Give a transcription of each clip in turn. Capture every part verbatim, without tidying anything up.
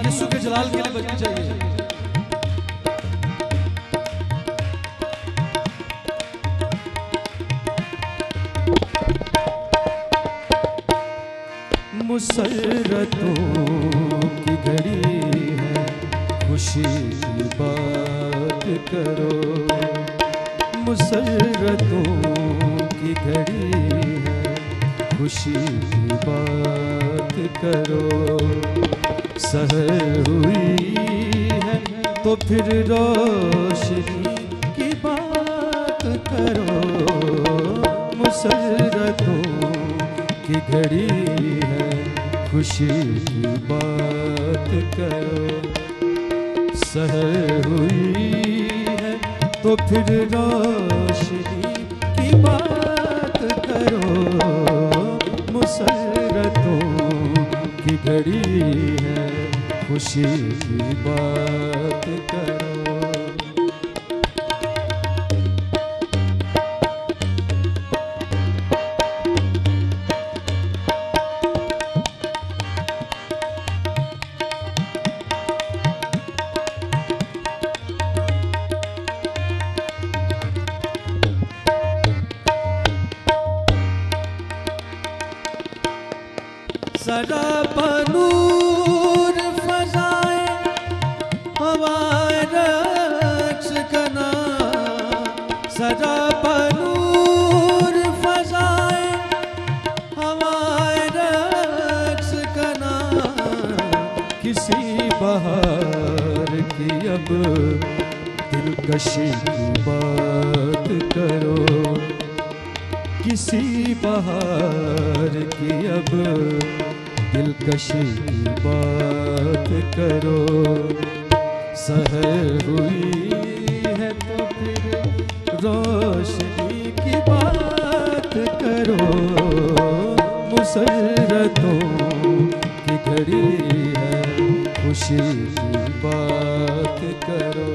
यीशु के जलाल के लिए बजनी चाहिए। मुसर्रतों की घड़ी है, खुशी की बात करो। मुसर्रतों की घड़ी है, खुशी की बात करो। सहर हुई है तो फिर रोशनी की बात करो। मुसर्रतों की घड़ी है, खुशी की बात करो। सहर हुई है तो फिर रोशनी की बात करो। मुसर्रतों की घड़ी है, खुशी की बात करो। सरापनूर फजाए हवाए रक्स कना। सरापनूर फजाए हवाए रक्स कना। किसी बहार की अब दिलकशी की बात करो। किसी बहार की अब दिलकशी की बात करो। सहर हुई है तो फिर रोशनी की बात करो। मुसर्रतों की घड़ी है, खुशी की बात करो।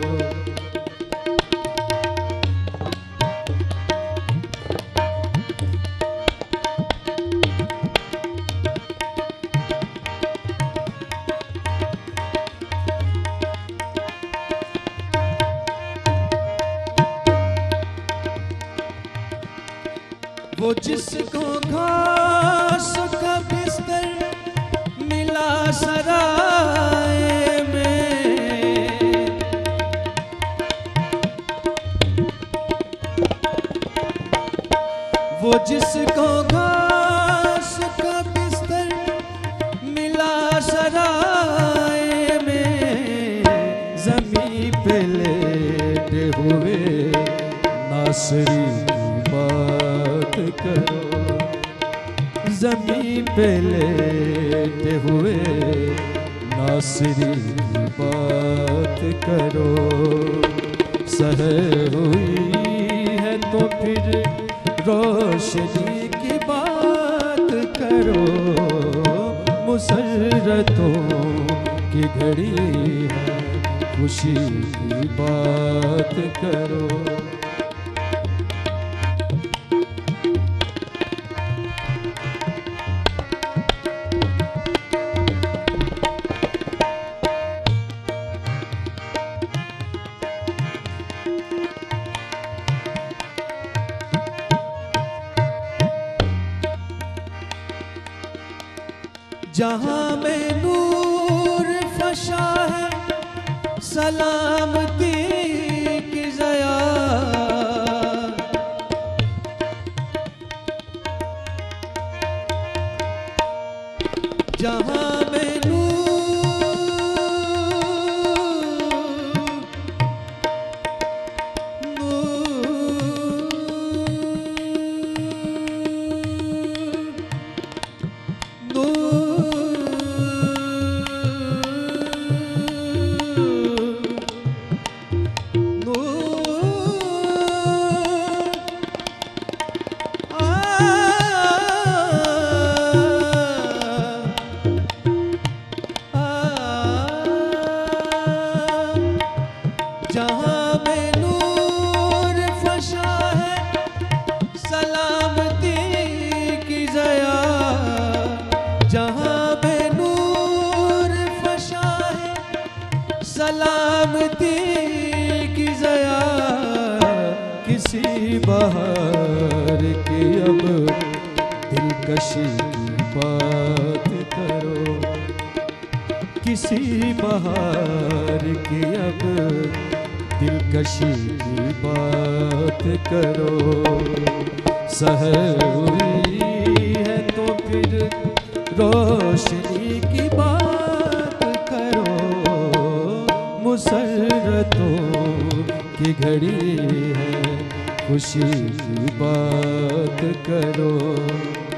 वो जिसको घास का बिस्तर मिला सराय में। वो जिसको घास का बिस्तर मिला सराय में। ज़मीं पे लेटे हुए नासरी बात करो। ज़मीं पे लेटे हुए नासरी की बात करो। सहर हुई है तो फिर रोशनी की बात करो। मुसर्रतों की घड़ी है, खुशी की बात करो। जहाँ में नूर फशा है, सलामती की ज़या। जहाँ में दिलकशी की बात करो, किसी बहार की अब दिलकशी की बात करो। सहर हुई है तो फिर रोशनी की बात करो, मुसर्रतों की घड़ी है खुशी की बात करो।